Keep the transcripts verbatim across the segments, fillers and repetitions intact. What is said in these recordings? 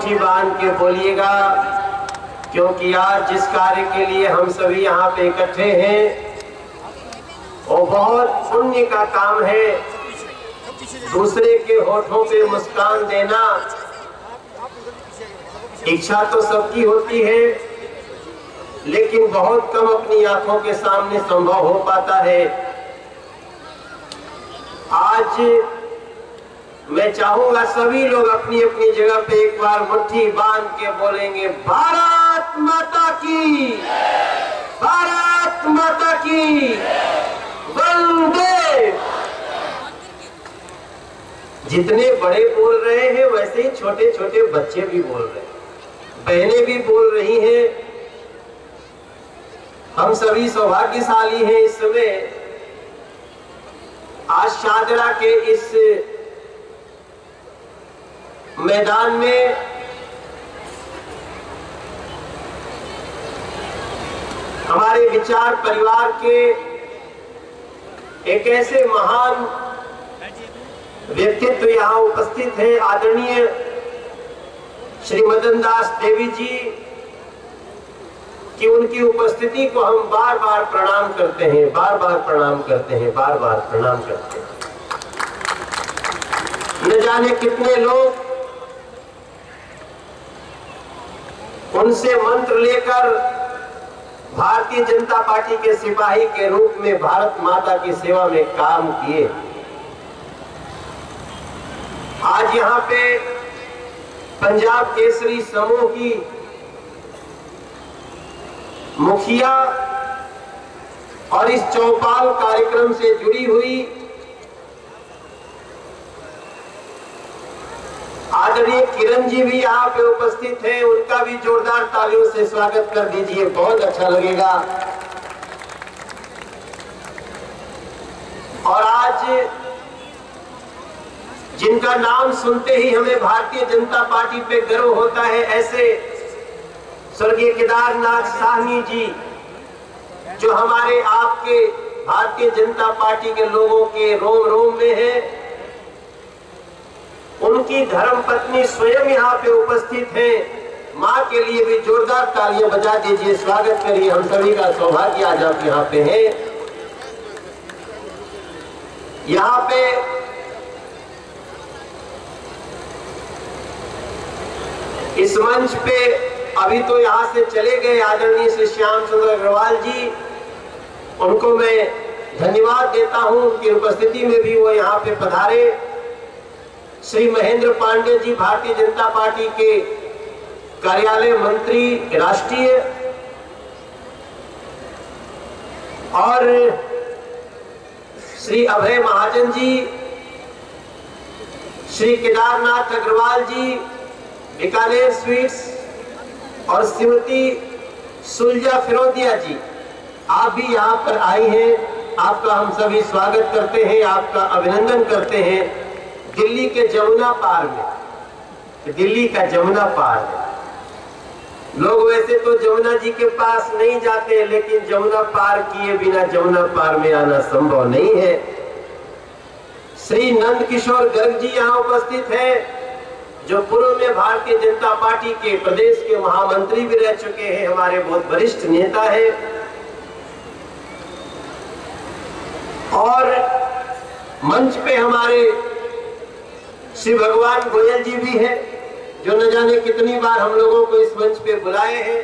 मुट्ठी बांध के बोलिएगा, क्योंकि आज जिस कार्य के लिए हम सभी यहाँ पे इकट्ठे हैं वो बहुत पुण्य का काम है। दूसरे के होठों पे मुस्कान देना इच्छा तो सबकी होती है, लेकिन बहुत कम अपनी आंखों के सामने संभव हो पाता है। आज मैं चाहूंगा सभी लोग अपनी अपनी जगह पे एक बार मुट्ठी बांध के बोलेंगे, भारत माता की, भारत माता की, वंदे। जितने बड़े बोल रहे हैं वैसे ही छोटे छोटे बच्चे भी बोल रहे हैं, बहनें भी बोल रही हैं। हम सभी सौभाग्यशाली हैं इस समय। आज शादरा के इस मैदान में हमारे विचार परिवार के एक ऐसे महान व्यक्तित्व यहाँ उपस्थित है, आदरणीय श्री मदन दास देवी जी, कि उनकी उपस्थिति को हम बार बार प्रणाम करते हैं, बार बार प्रणाम करते हैं, बार बार प्रणाम करते हैं। न जाने कितने लोग उनसे मंत्र लेकर भारतीय जनता पार्टी के सिपाही के रूप में भारत माता की सेवा में काम किए। आज यहाँ पे पंजाब केसरी समूह की मुखिया और इस चौपाल कार्यक्रम से जुड़ी हुई आदरणीय किरण जी भी यहाँ पे उपस्थित हैं, उनका भी जोरदार तालियों से स्वागत कर दीजिए, बहुत अच्छा लगेगा। और आज जिनका नाम सुनते ही हमें भारतीय जनता पार्टी पे गर्व होता है, ऐसे स्वर्गीय केदारनाथ साहनी जी, जो हमारे आपके भारतीय जनता पार्टी के लोगों के रोम रोम में है। उनकी धर्म पत्नी स्वयं यहाँ पे उपस्थित हैं। माँ के लिए भी जोरदार तालियां बजा दीजिए, स्वागत करिए। हम सभी का सौभाग्य आज आप यहाँ पे हैं। यहाँ पे इस मंच पे अभी तो यहाँ से चले गए आदरणीय श्री श्याम चंद्र अग्रवाल जी, उनको मैं धन्यवाद देता हूँ, उनकी उपस्थिति में भी वो यहाँ पे पधारे। श्री महेंद्र पांडे जी, भारतीय जनता पार्टी के कार्यालय मंत्री राष्ट्रीय, और श्री अभय महाजन जी, श्री केदारनाथ अग्रवाल जी, बीकानेर स्वीट्स, और श्रीमती सुलजा फिरोदिया जी, आप भी यहाँ पर आई हैं। आपका हम सभी स्वागत करते हैं, आपका अभिनंदन करते हैं। दिल्ली के जमुना पार में, दिल्ली का जमुना पार में लोग वैसे तो जमुना जी के पास नहीं जाते, लेकिन जमुना पार किए बिना जमुना पार में आना संभव नहीं है। श्री नंद किशोर गर्ग जी यहाँ उपस्थित हैं, जो पूर्व में भारतीय जनता पार्टी के प्रदेश के महामंत्री भी रह चुके हैं, हमारे बहुत वरिष्ठ नेता हैं। और मंच पे हमारे श्री भगवान गोयल जी भी हैं, जो न जाने कितनी बार हम लोगों को इस मंच पे बुलाए हैं।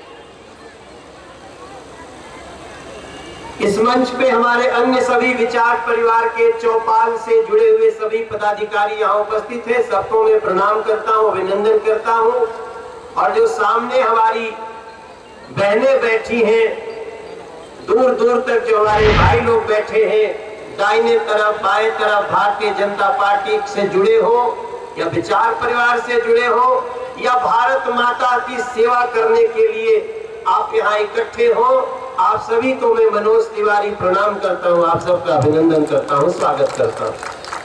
इस मंच पे हमारे अन्य सभी विचार परिवार के चौपाल से जुड़े हुए सभी पदाधिकारी यहाँ उपस्थित हैं, सबको मैं प्रणाम करता हूँ, अभिनंदन करता हूँ। और जो सामने हमारी बहनें बैठी हैं, दूर दूर तक जो हमारे भाई लोग बैठे हैं, दाहिने तरफ बाएं तरफ भारतीय जनता पार्टी से जुड़े हो या विचार परिवार से जुड़े हो या भारत माता की सेवा करने के लिए आप यहाँ इकट्ठे हो, आप सभी को मैं मनोज तिवारी प्रणाम करता हूँ, आप सबका अभिनंदन करता हूँ, स्वागत करता हूँ।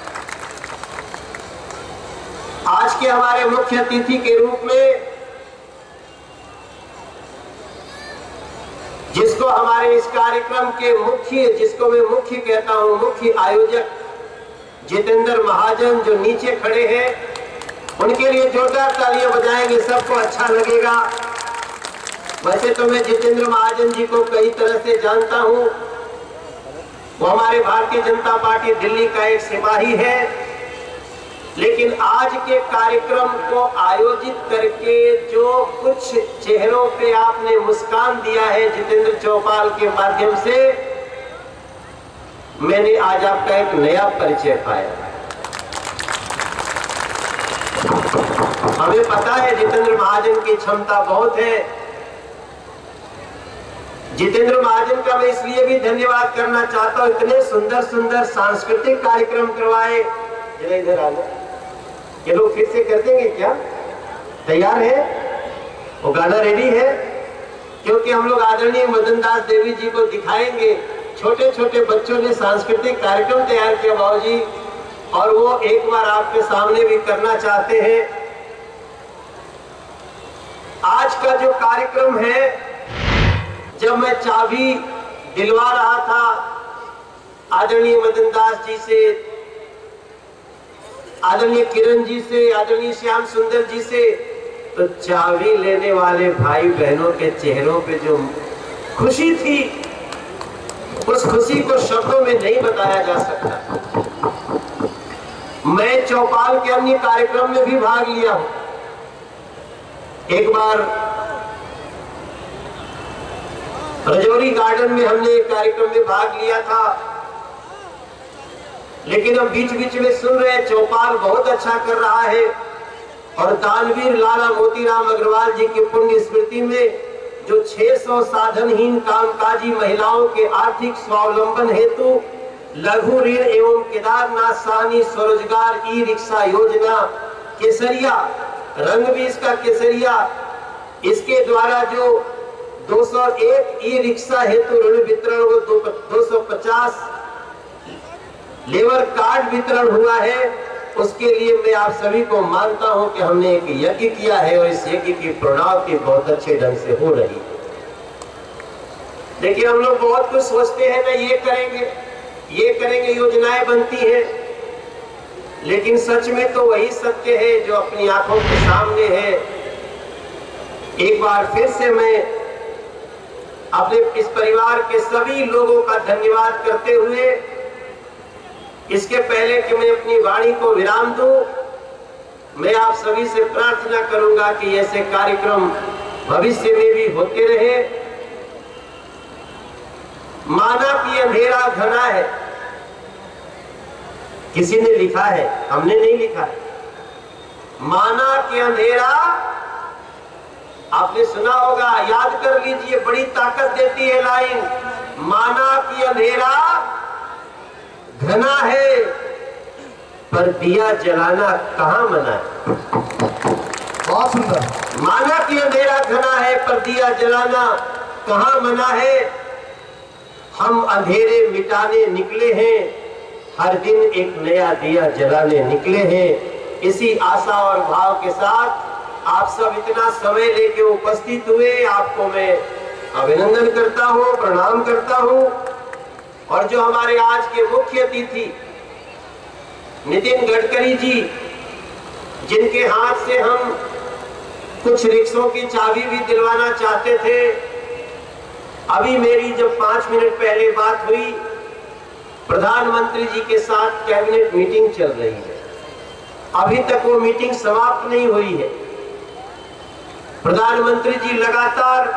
आज के हमारे मुख्य अतिथि के रूप में, जिसको हमारे इस कार्यक्रम के मुख्य, जिसको मैं मुख्य कहता हूं, मुख्य आयोजक जितेंद्र महाजन जो नीचे खड़े हैं, उनके लिए जोरदार तालियां बजाएंगे, सबको अच्छा लगेगा। वैसे तो मैं जितेंद्र महाजन जी को कई तरह से जानता हूं। वो हमारे भारतीय जनता पार्टी दिल्ली का एक सिपाही है, लेकिन आज के कार्यक्रम को आयोजित करके जो कुछ चेहरों पे आपने मुस्कान दिया है जितेंद्र चौपाल के माध्यम से, मैंने आज आपका एक नया परिचय पाया। हमें पता है जितेंद्र महाजन की क्षमता बहुत है। जितेंद्र महाजन का मैं इसलिए भी धन्यवाद करना चाहता हूं, इतने सुंदर सुंदर सांस्कृतिक कार्यक्रम करवाए। जरा इधर आ लो, ये लोग फिर से कर देंगे क्या? तैयार है? वो गाना रेडी है? क्योंकि हम लोग आदरणीय मदन दास देवी जी को दिखाएंगे। छोटे छोटे बच्चों ने सांस्कृतिक कार्यक्रम तैयार किया बाबूजी, और वो एक बार आपके सामने भी करना चाहते हैं। आज का जो कार्यक्रम है, जब मैं चाबी दिलवा रहा था आदरणीय मदन दास जी से, आदरणीय किरण जी से, आदरणीय श्याम सुंदर जी से, तो चाबी लेने वाले भाई बहनों के चेहरों पे जो खुशी थी, उस खुशी को शब्दों में नहीं बताया जा सकता। मैं चौपाल के अन्य कार्यक्रम में भी भाग लिया हूं। एक बार रजौरी गार्डन में हमने एक कार्यक्रम में भाग लिया था, लेकिन हम बीच बीच में सुन रहे हैं चौपाल बहुत अच्छा कर रहा है, और दानवीर लाला मोतीराम अग्रवाल जी की पुण्य स्मृति में जो छह सौ साधनहीन कामकाजी महिलाओं के आर्थिक स्वावलंबन हेतु लघु ऋण एवं केदारनाथ साहनी स्वरोजगार ई रिक्शा योजना केसरिया, रंग भी इसका केसरिया, इसके द्वारा जो दो सौ एक ई रिक्शा हेतु ऋण वितरण वो दो सौ पचास लेबर कार्ड वितरण हुआ है, उसके लिए मैं आप सभी को मानता हूं कि हमने एक यज्ञ किया है, और इस यज्ञ की प्रणव बहुत अच्छे ढंग से हो रही है। देखिए, हम लोग बहुत कुछ सोचते हैं ना, ये करेंगे ये करेंगे, योजनाएं बनती हैं, लेकिन सच में तो वही सत्य है जो अपनी आंखों के सामने है। एक बार फिर से मैं अपने इस परिवार के सभी लोगों का धन्यवाद करते हुए, इसके पहले कि मैं अपनी वाणी को विराम दूं, मैं आप सभी से प्रार्थना करूंगा कि ऐसे कार्यक्रम भविष्य में भी होते रहे। माना कि अंधेरा घना है, किसी ने लिखा है, हमने नहीं लिखा है। माना कि अंधेरा, आपने सुना होगा, याद कर लीजिए, बड़ी ताकत देती है लाइन। माना कि अंधेरा घना है, पर दिया जलाना कहां मना है। बहुत सुंदर। माना कि अंधेरा घना है, पर दिया जलाना कहां मना है। हम अंधेरे मिटाने निकले हैं, हर दिन एक नया दिया जलाने निकले हैं। इसी आशा और भाव के साथ आप सब इतना समय लेके उपस्थित हुए, आपको मैं अभिनंदन करता हूं, प्रणाम करता हूं। और जो हमारे आज के मुख्य अतिथि नितिन गडकरी जी, जिनके हाथ से हम कुछ रिक्शों की चाबी भी दिलवाना चाहते थे, अभी मेरी जब पांच मिनट पहले बात हुई, प्रधानमंत्री जी के साथ कैबिनेट मीटिंग चल रही है, अभी तक वो मीटिंग समाप्त नहीं हुई है। प्रधानमंत्री जी लगातार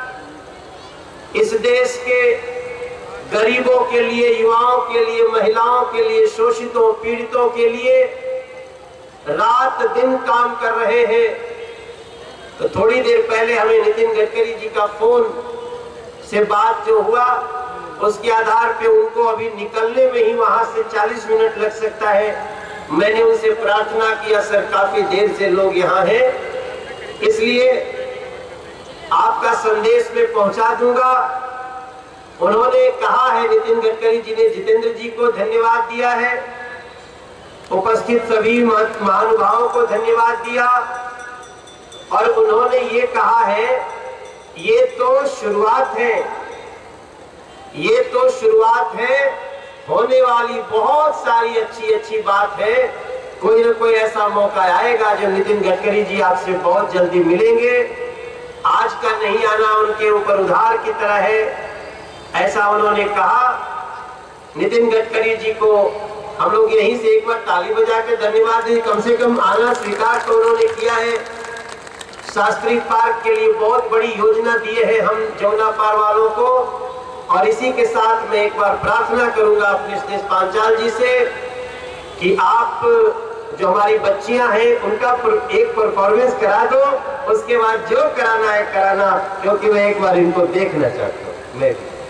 इस देश के गरीबों के लिए, युवाओं के लिए, महिलाओं के लिए, शोषितों पीड़ितों के लिए रात दिन काम कर रहे हैं। तो थोड़ी देर पहले हमें नितिन गडकरी जी का फोन से बात जो हुआ, उसके आधार पे उनको अभी निकलने में ही वहां से चालीस मिनट लग सकता है। मैंने उनसे प्रार्थना किया, सर काफी देर से लोग यहाँ हैं, इसलिए आपका संदेश में पहुंचा दूंगा। उन्होंने कहा है, नितिन गडकरी जी ने जितेंद्र जी को धन्यवाद दिया है, उपस्थित सभी महानुभावों को धन्यवाद दिया, और उन्होंने ये कहा है, ये तो शुरुआत है, ये तो शुरुआत है, होने वाली बहुत सारी अच्छी अच्छी बात है। कोई ना कोई ऐसा मौका आएगा जो नितिन गडकरी जी आपसे बहुत जल्दी मिलेंगे। आज का नहीं आना उनके ऊपर उधार की तरह है, ऐसा उन्होंने कहा। नितिन गडकरी जी को हम लोग यहीं से एक बार ताली बजा के धन्यवाद दें, कम से कम आना स्वीकार तो उन्होंने किया है। शास्त्री पार्क के लिए बहुत बड़ी योजना दिए है हम जमुना पार वालों को। और इसी के साथ मैं एक बार प्रार्थना करूंगा अपने देश पांचाल जी से कि आप जो हमारी बच्चियां हैं उनका एक परफॉर्मेंस करा दो, उसके बाद जो कराना है कराना, क्योंकि मैं एक बार इनको देखना चाहता हूँ। मैं